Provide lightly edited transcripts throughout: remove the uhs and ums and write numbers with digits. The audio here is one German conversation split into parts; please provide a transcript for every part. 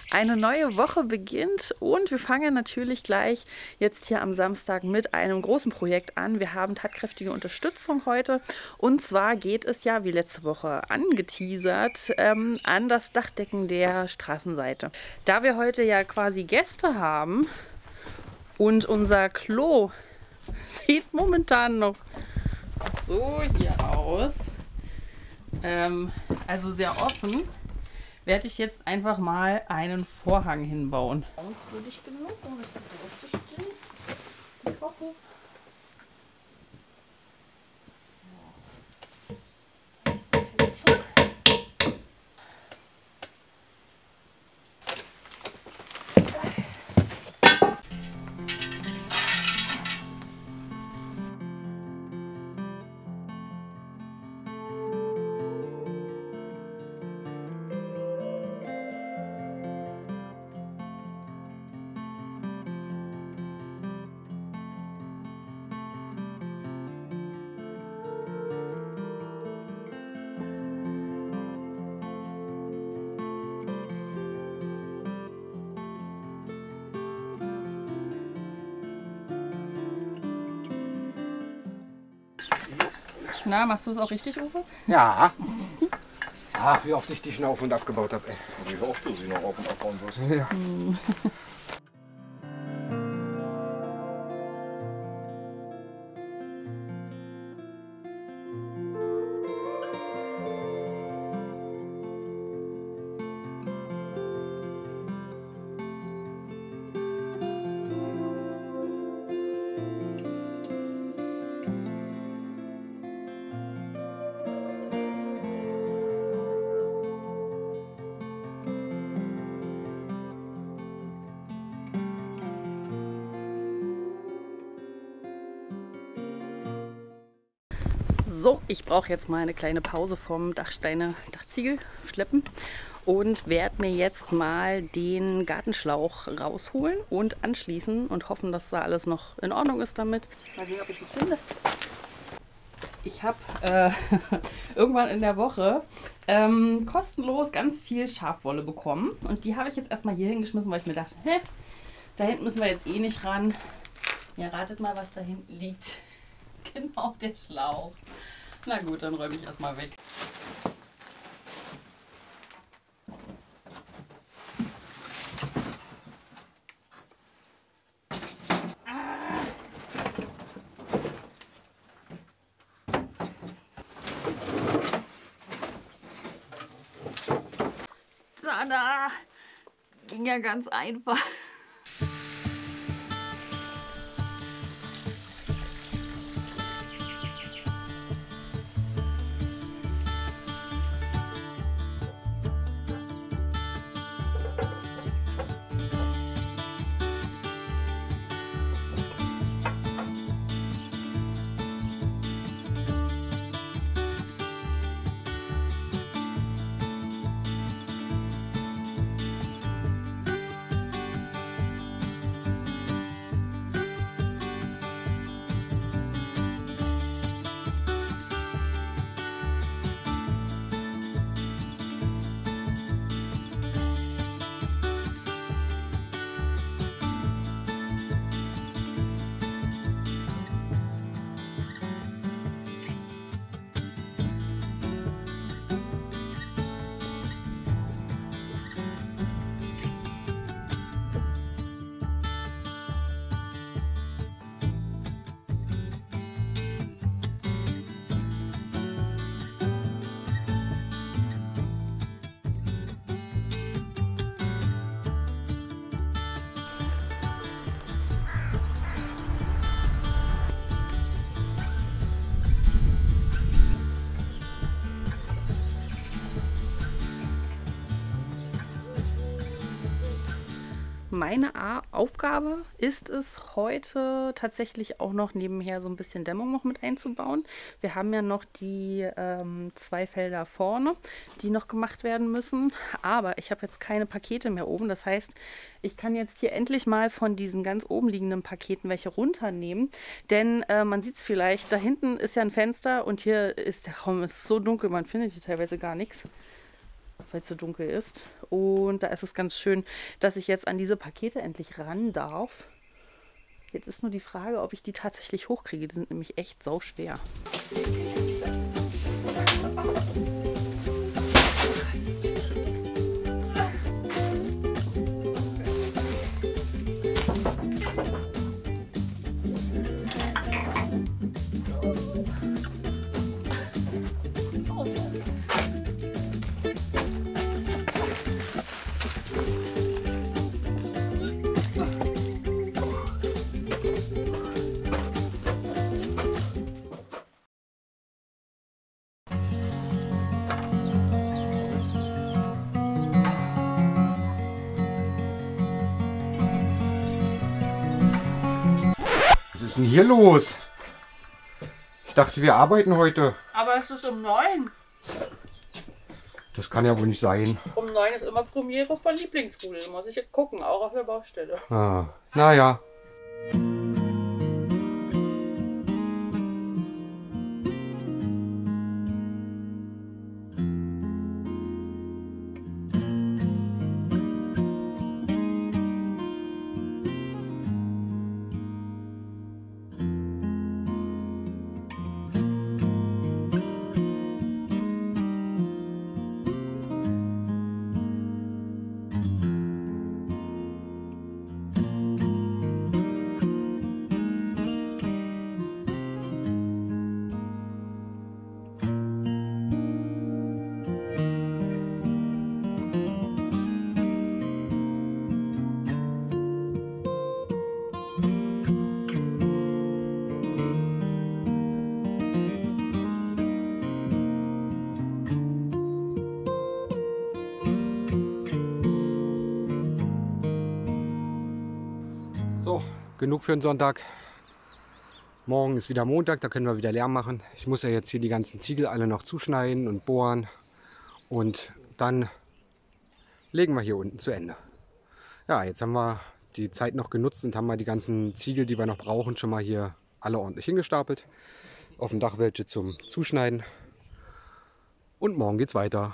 Eine neue Woche beginnt und wir fangen natürlich gleich jetzt hier am Samstag mit einem großen Projekt an. Wir haben tatkräftige Unterstützung heute und zwar geht es ja, wie letzte Woche angeteasert, an das Dachdecken der Straßenseite. Da wir heute ja quasi Gäste haben und unser Klo sieht momentan noch so hier aus, also sehr offen, werde ich jetzt einfach mal einen Vorhang hinbauen. Vertrauenswürdig genug, um das da drauf zu stellen. Ich hoffe. So. Na, machst du es auch richtig, Uwe? Ja. Ach, wie oft ich die schon auf und abgebaut habe, ey. Wie oft du sie noch auf und abbauen wirst. Ja. So, ich brauche jetzt mal eine kleine Pause vom Dachziegel schleppen und werde mir jetzt mal den Gartenschlauch rausholen und anschließen und hoffen, dass da alles noch in Ordnung ist damit. Mal sehen, ob ich ihn finde. Ich habe irgendwann in der Woche kostenlos ganz viel Schafwolle bekommen und die habe ich jetzt erstmal hier hingeschmissen, weil ich mir dachte, hä, da hinten müssen wir jetzt eh nicht ran. Ja, ratet mal, was da hinten liegt. Genau, der Schlauch. Na gut, dann räume ich erstmal weg. Tada! Ging ja ganz einfach. Meine Aufgabe ist es heute tatsächlich auch noch nebenher so ein bisschen Dämmung noch mit einzubauen. Wir haben ja noch die 2 Felder vorne, die noch gemacht werden müssen. Aber ich habe jetzt keine Pakete mehr oben. Das heißt, ich kann jetzt hier endlich mal von diesen ganz oben liegenden Paketen welche runternehmen. Denn man sieht es vielleicht, da hinten ist ja ein Fenster und hier ist der Raum ist so dunkel, man findet hier teilweise gar nichts. weil es so dunkel ist. Und da ist es ganz schön, dass ich jetzt an diese Pakete endlich ran darf. Jetzt ist nur die Frage, ob ich die tatsächlich hochkriege. Die sind nämlich echt sauschwer. Was ist denn hier los? Ich dachte, wir arbeiten heute. Aber es ist um 9. Das kann ja wohl nicht sein. Um 9 ist immer Premiere von Lieblingsrudel. Muss ich jetzt gucken, auch auf der Baustelle. Ah, naja. So, genug für den Sonntag. Morgen ist wieder Montag, da können wir wieder Lärm machen. Ich muss ja jetzt hier die ganzen Ziegel alle noch zuschneiden und bohren. Und dann legen wir hier unten zu Ende. Ja, jetzt haben wir die Zeit noch genutzt und haben mal die ganzen Ziegel, die wir noch brauchen, schon mal hier alle ordentlich hingestapelt. Auf dem Dach welche zum Zuschneiden. Und morgen geht's weiter.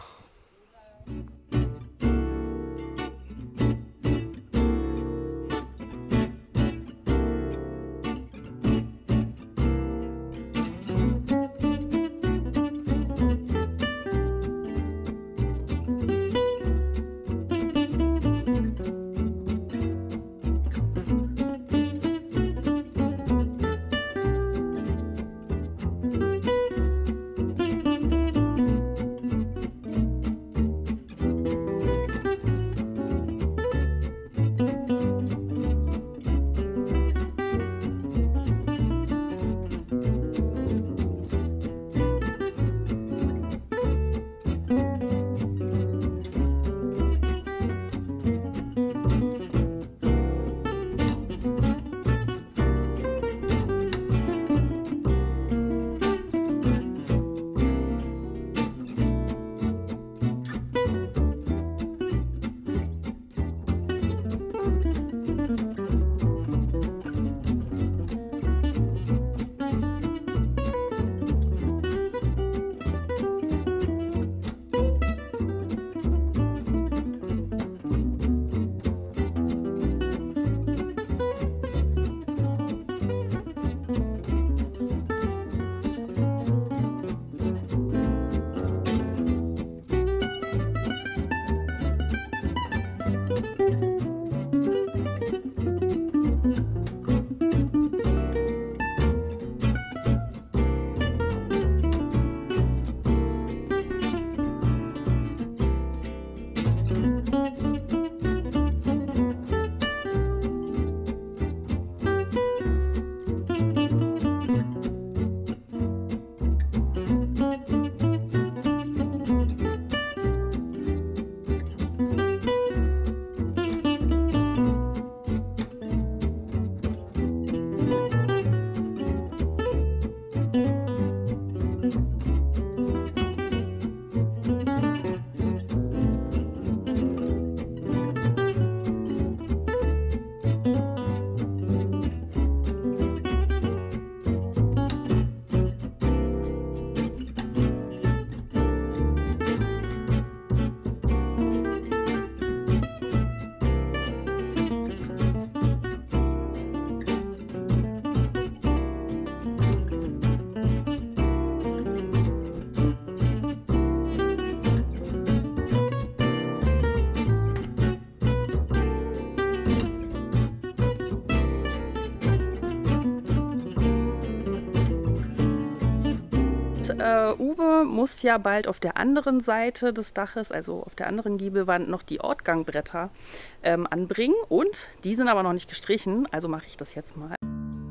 Uwe muss ja bald auf der anderen Seite des Daches, also auf der anderen Giebelwand, noch die Ortgangbretter anbringen. Und die sind aber noch nicht gestrichen, also mache ich das jetzt mal.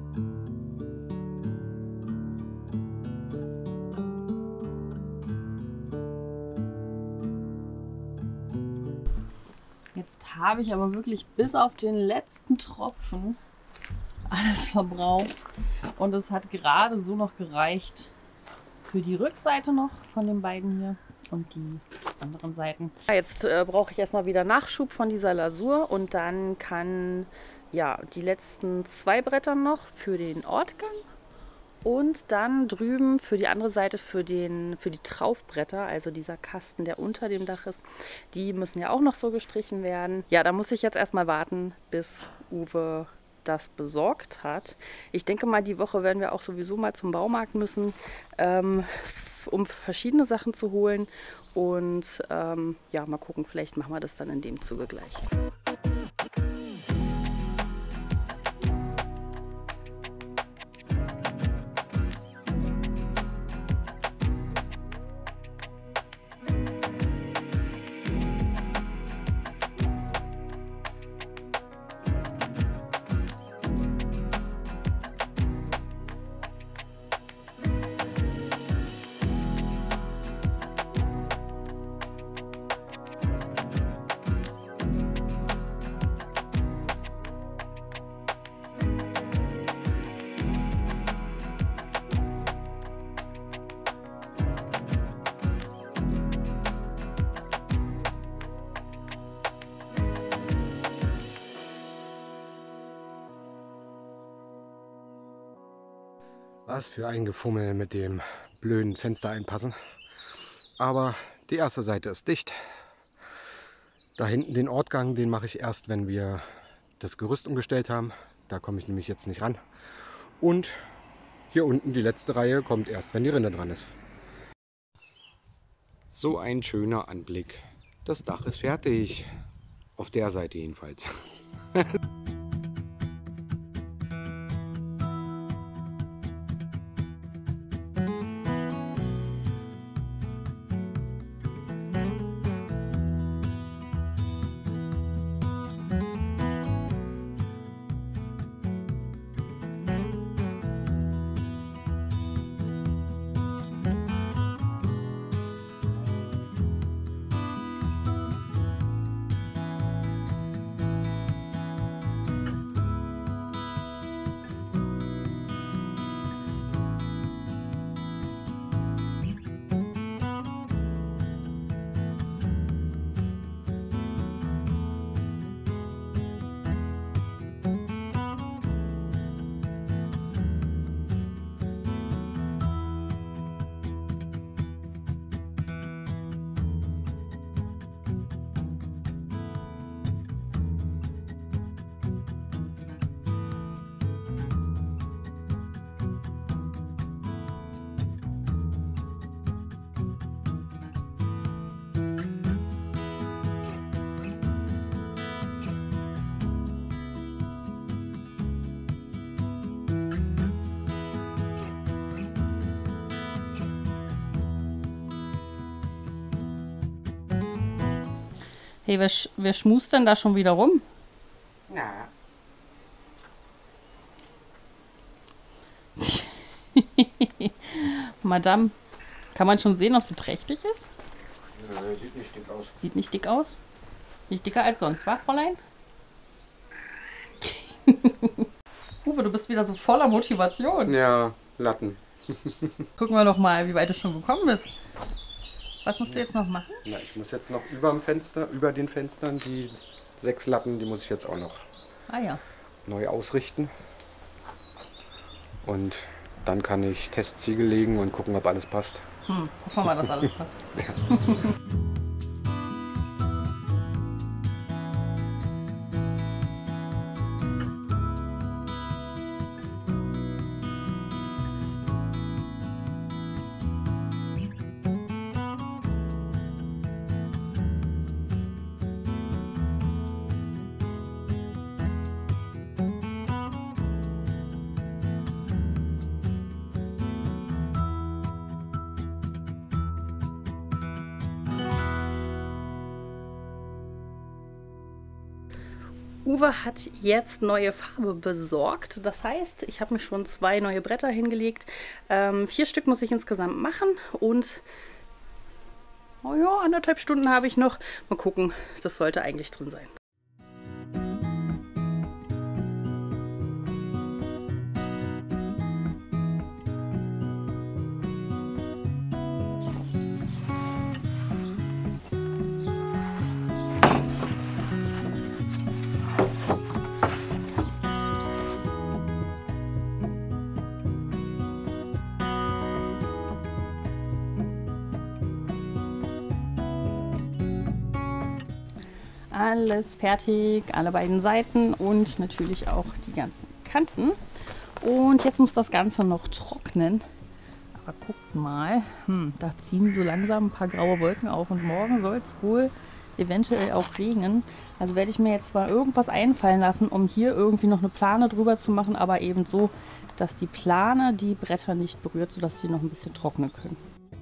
Jetzt habe ich aber wirklich bis auf den letzten Tropfen alles verbraucht. Und es hat gerade so noch gereicht für die Rückseite noch von den beiden hier und die anderen Seiten. Jetzt brauche ich erstmal wieder Nachschub von dieser Lasur und dann kann ja die letzten 2 Bretter noch für den Ortgang und dann drüben für die andere Seite für die Traufbretter, also dieser Kasten, der unter dem Dach ist, die müssen ja auch noch so gestrichen werden. Ja, da muss ich jetzt erstmal warten, bis Uwe das besorgt hat. Ich denke mal, die Woche werden wir auch sowieso mal zum Baumarkt müssen, um verschiedene Sachen zu holen. Und ja, mal gucken, vielleicht machen wir das dann in dem Zuge gleich. Was für ein Gefummel mit dem blöden Fenster einpassen. Aber die erste Seite ist dicht. Da hinten den Ortgang, den mache ich erst, wenn wir das Gerüst umgestellt haben. Da komme ich nämlich jetzt nicht ran. Und hier unten die letzte Reihe kommt erst, wenn die Rinne dran ist. So ein schöner Anblick. Das Dach ist fertig. Auf der Seite jedenfalls. Hey, wer schmust denn da schon wieder rum? Na. Madame, kann man schon sehen, ob sie trächtig ist? Nö, sieht nicht dick aus. Sieht nicht dick aus? Nicht dicker als sonst, wa, Fräulein? Uwe, du bist wieder so voller Motivation. Ja, Latten. Gucken wir doch mal, wie weit du schon gekommen bist. Was musst du jetzt noch machen? Na, ich muss jetzt noch über den Fenstern, die 6 Latten, die muss ich jetzt auch noch neu ausrichten. Und dann kann ich Testziegel legen und gucken, ob alles passt. Hoffen wir mal, dass alles passt. Uwe hat jetzt neue Farbe besorgt. Das heißt, ich habe mir schon 2 neue Bretter hingelegt. 4 Stück muss ich insgesamt machen und oh ja, 1,5 Stunden habe ich noch. Mal gucken, das sollte eigentlich drin sein. Alles fertig, alle beiden Seiten und natürlich auch die ganzen Kanten. Und jetzt muss das Ganze noch trocknen. Aber guckt mal, da ziehen so langsam ein paar graue Wolken auf und morgen soll es wohl eventuell auch regnen. Also werde ich mir jetzt mal irgendwas einfallen lassen, um hier irgendwie noch eine Plane drüber zu machen, aber eben so, dass die Plane die Bretter nicht berührt, sodass die noch ein bisschen trocknen können.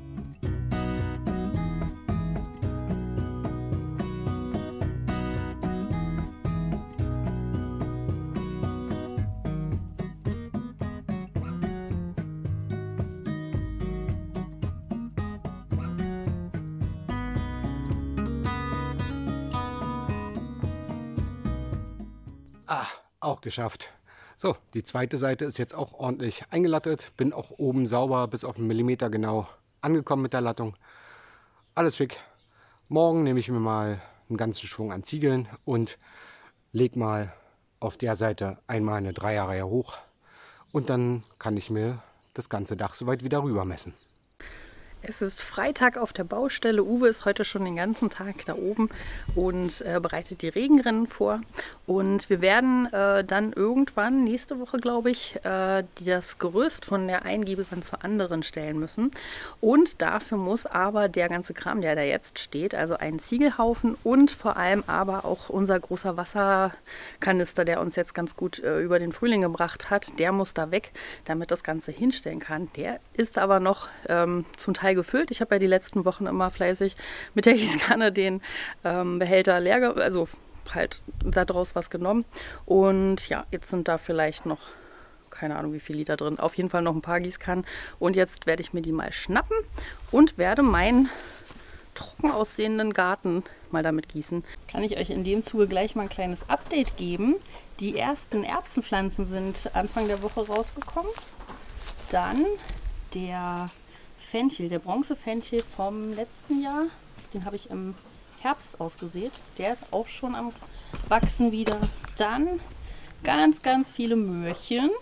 Ah, auch geschafft. So, die zweite Seite ist jetzt auch ordentlich eingelattet. Bin auch oben sauber bis auf 1 Millimeter genau angekommen mit der Lattung. Alles schick. Morgen nehme ich mir mal einen ganzen Schwung an Ziegeln und lege mal auf der Seite einmal eine Dreierreihe hoch. Und dann kann ich mir das ganze Dach soweit wieder rüber messen. Es ist Freitag auf der Baustelle. Uwe ist heute schon den ganzen Tag da oben und bereitet die Regenrinnen vor. Und wir werden dann irgendwann, nächste Woche glaube ich, das Gerüst von der einen Giebelwand zur anderen stellen müssen. Und dafür muss aber der ganze Kram, der da jetzt steht, also ein Ziegelhaufen und vor allem aber auch unser großer Wasserkanister, der uns jetzt ganz gut über den Frühling gebracht hat, der muss da weg, damit das Ganze hinstellen kann. Der ist aber noch zum Teil gefüllt. Ich habe ja die letzten Wochen immer fleißig mit der Gießkanne den Behälter leer, also halt daraus was genommen. Und ja, jetzt sind da vielleicht noch, keine Ahnung wie viel Liter drin, auf jeden Fall noch ein paar Gießkannen. Und jetzt werde ich mir die mal schnappen und werde meinen trocken aussehenden Garten mal damit gießen. Kann ich euch in dem Zuge gleich mal ein kleines Update geben. Die ersten Erbsenpflanzen sind Anfang der Woche rausgekommen. Dann der Fenchel, der Bronzefenchel vom letzten Jahr, den habe ich im Herbst ausgesät. Der ist auch schon am Wachsen wieder. Dann ganz viele Möhrchen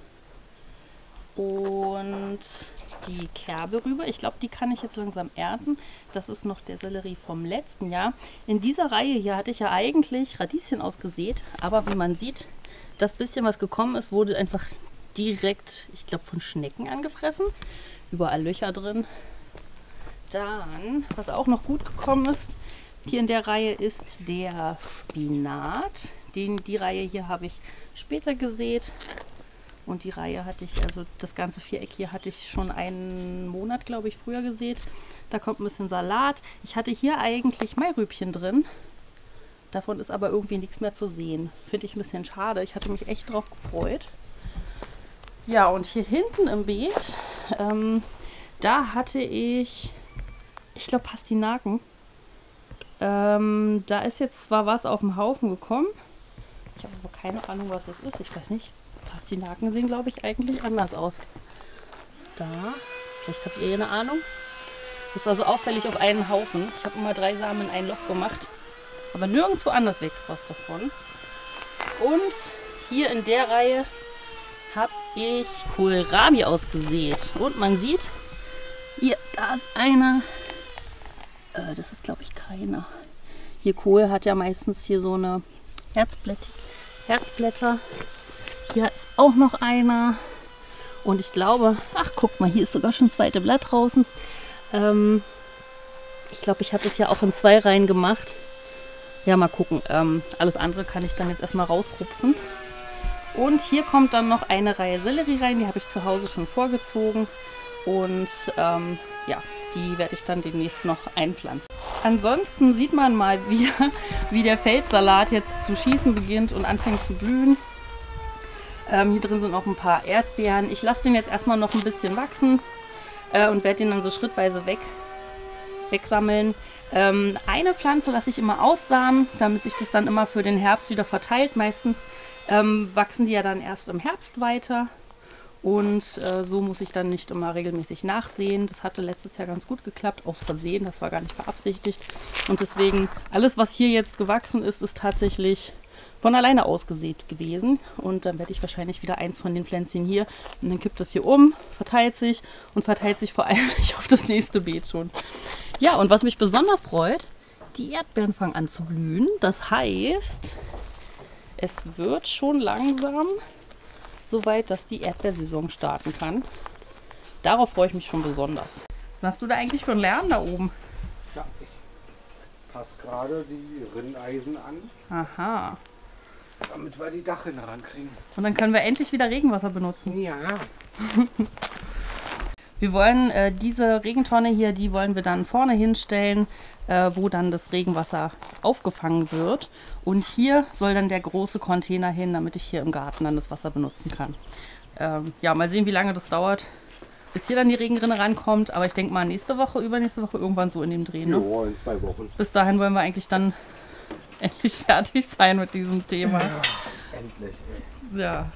und die Kerbelrübe. Ich glaube, die kann ich jetzt langsam ernten. Das ist noch der Sellerie vom letzten Jahr. In dieser Reihe hier hatte ich ja eigentlich Radieschen ausgesät, aber wie man sieht, das bisschen, was gekommen ist, wurde einfach direkt, ich glaube, von Schnecken angefressen. Überall Löcher drin. Dann, was auch noch gut gekommen ist, hier in der Reihe ist der Spinat. Die Reihe hier habe ich später gesät. Und die Reihe hatte ich, also das ganze Viereck hier hatte ich schon einen Monat, glaube ich, früher gesät. Da kommt ein bisschen Salat. Ich hatte hier eigentlich Mairübchen drin. Davon ist aber irgendwie nichts mehr zu sehen. Finde ich ein bisschen schade. Ich hatte mich echt drauf gefreut. Ja, und hier hinten im Beet, da hatte ich glaube, Pastinaken. Da ist jetzt zwar was auf den Haufen gekommen. Ich habe aber keine Ahnung, was das ist. Ich weiß nicht. Pastinaken sehen, glaube ich, eigentlich anders aus. Da, vielleicht habt ihr eine Ahnung. Das war so auffällig auf einen Haufen. Ich habe immer 3 Samen in ein Loch gemacht. Aber nirgendwo anders wächst was davon. Und hier in der Reihe habe ich Kohlrabi ausgesät. Und man sieht, hier, da ist einer. Das ist, glaube ich, keiner. Hier Kohl hat ja meistens hier so eine Herzblätter. Hier ist auch noch einer. Und ich glaube, ach, guck mal, hier ist sogar schon das zweite Blatt draußen. Ich glaube, ich habe das ja auch in 2 Reihen gemacht. Ja, mal gucken. Alles andere kann ich dann jetzt erstmal rausrupfen. Und hier kommt dann noch eine Reihe Sellerie rein. Die habe ich zu Hause schon vorgezogen. Und ja, die werde ich dann demnächst noch einpflanzen. Ansonsten sieht man mal wieder, wie der Feldsalat jetzt zu schießen beginnt und anfängt zu blühen. Hier drin sind auch ein paar Erdbeeren. Ich lasse den jetzt erstmal noch ein bisschen wachsen und werde den dann so schrittweise wegsammeln. Eine Pflanze lasse ich immer aussamen, damit sich das dann immer für den Herbst wieder verteilt. Meistens wachsen die ja dann erst im Herbst weiter. Und so muss ich dann nicht immer regelmäßig nachsehen. Das hatte letztes Jahr ganz gut geklappt, aus Versehen, das war gar nicht beabsichtigt. Und deswegen, alles was hier jetzt gewachsen ist, ist tatsächlich von alleine ausgesät gewesen. Und dann werde ich wahrscheinlich wieder eins von den Pflänzchen hier. Und dann kippt das hier um, verteilt sich vor allem auf das nächste Beet schon. Ja, und was mich besonders freut, die Erdbeeren fangen an zu blühen. Das heißt, es wird schon langsam soweit, dass die Erdbeersaison starten kann. Darauf freue ich mich schon besonders. Was machst du da eigentlich für einen Lärm da oben? Ja, ich passe gerade die Rinneisen an, Aha. damit wir die Dachrinne rankriegen. Und dann können wir endlich wieder Regenwasser benutzen. Ja. Wir wollen diese Regentonne hier, die wollen wir dann vorne hinstellen, wo dann das Regenwasser aufgefangen wird. Und hier soll dann der große Container hin, damit ich hier im Garten dann das Wasser benutzen kann. Ja, mal sehen, wie lange das dauert, bis hier dann die Regenrinne rankommt. Aber ich denke mal nächste Woche, übernächste Woche, irgendwann so in dem Dreh. Ne? Ja, in 2 Wochen. Bis dahin wollen wir eigentlich dann endlich fertig sein mit diesem Thema. Ja, endlich. Ey. Ja.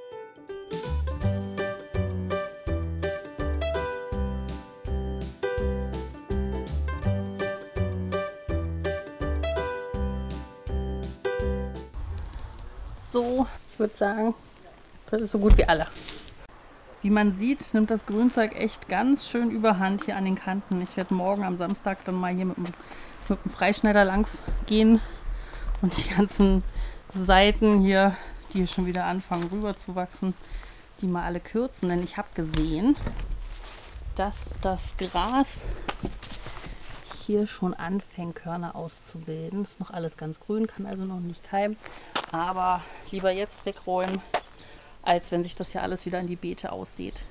So, ich würde sagen, das ist so gut wie alle. Wie man sieht, nimmt das Grünzeug echt ganz schön überhand hier an den Kanten. Ich werde morgen am Samstag dann mal hier mit dem Freischneider lang gehen und die ganzen Seiten hier, die schon wieder anfangen rüber zu wachsen, die mal alle kürzen. Denn ich habe gesehen, dass das Gras hier schon anfängt, Körner auszubilden. Ist noch alles ganz grün, kann also noch nicht keimen. Aber lieber jetzt wegräumen, als wenn sich das ja alles wieder in die Beete aussieht.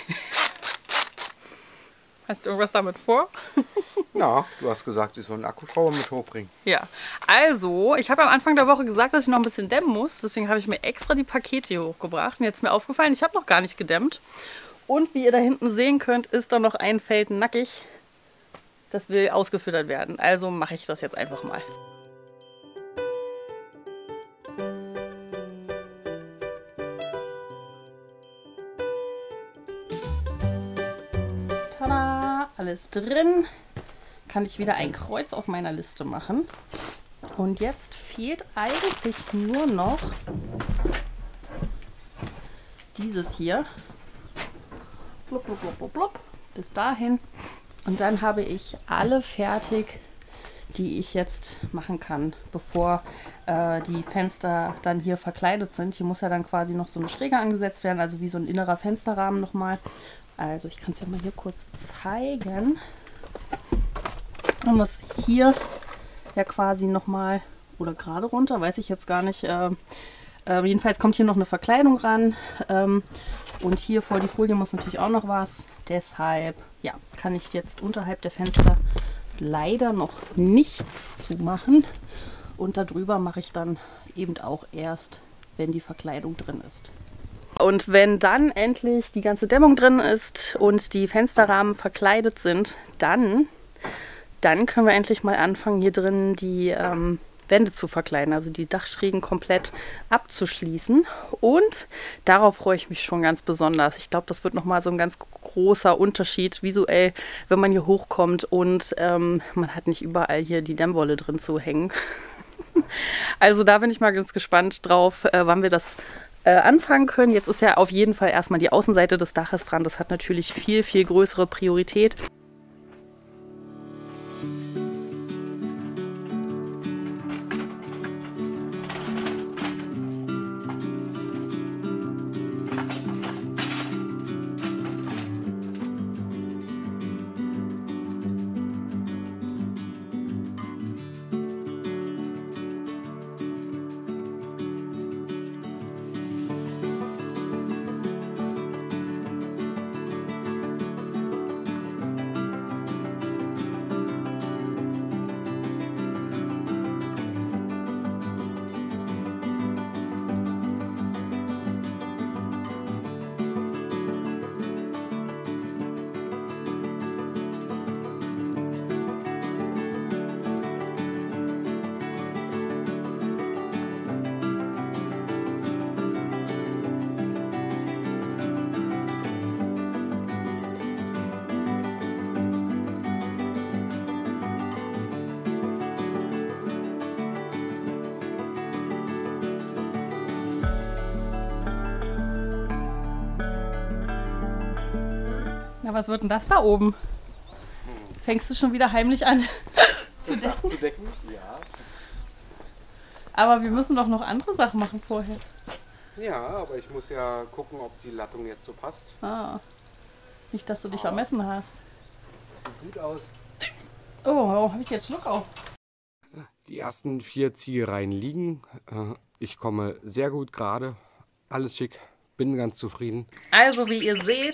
Hast du irgendwas damit vor? Ja, du hast gesagt, ich soll einen Akkuschrauber mit hochbringen. Ja, also ich habe am Anfang der Woche gesagt, dass ich noch ein bisschen dämmen muss. Deswegen habe ich mir extra die Pakete hier hochgebracht. Und jetzt ist mir aufgefallen, ich habe noch gar nicht gedämmt. Und wie ihr da hinten sehen könnt, ist da noch ein Feld nackig. Das will ausgefüttert werden. Also mache ich das jetzt einfach mal. Tada! Alles drin. Kann ich wieder ein Kreuz auf meiner Liste machen. Und jetzt fehlt eigentlich nur noch dieses hier. Blub, blub, blub, blub, blub. Bis dahin. Und dann habe ich alle fertig, die ich jetzt machen kann, bevor die Fenster dann hier verkleidet sind. Hier muss ja dann quasi noch so eine Schräge angesetzt werden, also wie so ein innerer Fensterrahmen nochmal. Also ich kann es ja mal hier kurz zeigen. Man muss hier ja quasi nochmal, oder gerade runter, weiß ich jetzt gar nicht. Jedenfalls kommt hier noch eine Verkleidung ran. Und hier vor die Folie muss natürlich auch noch was. Deshalb ja, kann ich jetzt unterhalb der Fenster leider noch nichts zumachen. Und darüber mache ich dann eben auch erst, wenn die Verkleidung drin ist. Und wenn dann endlich die ganze Dämmung drin ist und die Fensterrahmen verkleidet sind, dann können wir endlich mal anfangen, hier drin die Wände zu verkleiden, also die Dachschrägen komplett abzuschließen. Und darauf freue ich mich schon ganz besonders. Ich glaube, das wird nochmal so ein ganz großer Unterschied visuell, wenn man hier hochkommt und man hat nicht überall hier die Dämmwolle drin zu hängen. Also da bin ich mal ganz gespannt drauf, wann wir das anfangen können. Jetzt ist ja auf jeden Fall erstmal die Außenseite des Daches dran. Das hat natürlich viel, viel größere Priorität. Na, was wird denn das da oben? Fängst du schon wieder heimlich an zu decken? Zu decken? Ja. Aber wir müssen doch noch andere Sachen machen vorher. Ja, aber ich muss ja gucken, ob die Lattung jetzt so passt. Ah. Nicht, dass du dich vermessen hast. Sieht gut aus. Oh, warum habe ich jetzt Schluck auf? Die ersten 4 Ziegereien liegen. Ich komme sehr gut gerade. Alles schick. Bin ganz zufrieden. Also, wie ihr seht,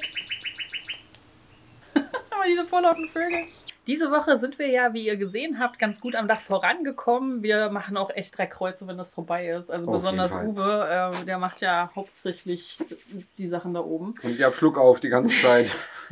aber diese vorlauten Vögel. Diese Woche sind wir ja, wie ihr gesehen habt, ganz gut am Dach vorangekommen. Wir machen auch echt 3 Kreuze, wenn das vorbei ist. Also Auf besonders jeden Uwe, der macht ja hauptsächlich die Sachen da oben. Und ich habe Schluck auf die ganze Zeit.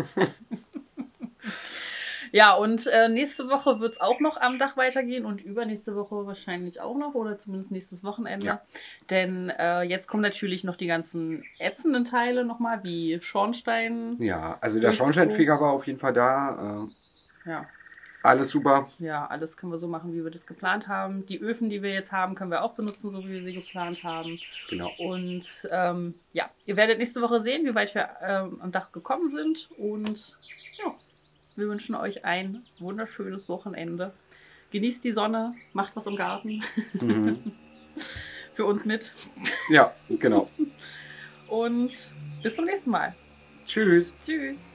Ja, und nächste Woche wird es auch noch am Dach weitergehen und übernächste Woche wahrscheinlich auch noch oder zumindest nächstes Wochenende. Ja. Denn jetzt kommen natürlich noch die ganzen ätzenden Teile nochmal, wie Schornstein. Ja, also der Schornsteinfeger war auf jeden Fall da. Ja. Alles super. Ja, alles können wir so machen, wie wir das geplant haben. Die Öfen, die wir jetzt haben, können wir auch benutzen, so wie wir sie geplant haben. Genau. Und ja, ihr werdet nächste Woche sehen, wie weit wir am Dach gekommen sind. Und ja, wir wünschen euch ein wunderschönes Wochenende. Genießt die Sonne, macht was im Garten. Für uns mit. Ja, genau. Und bis zum nächsten Mal. Tschüss. Tschüss.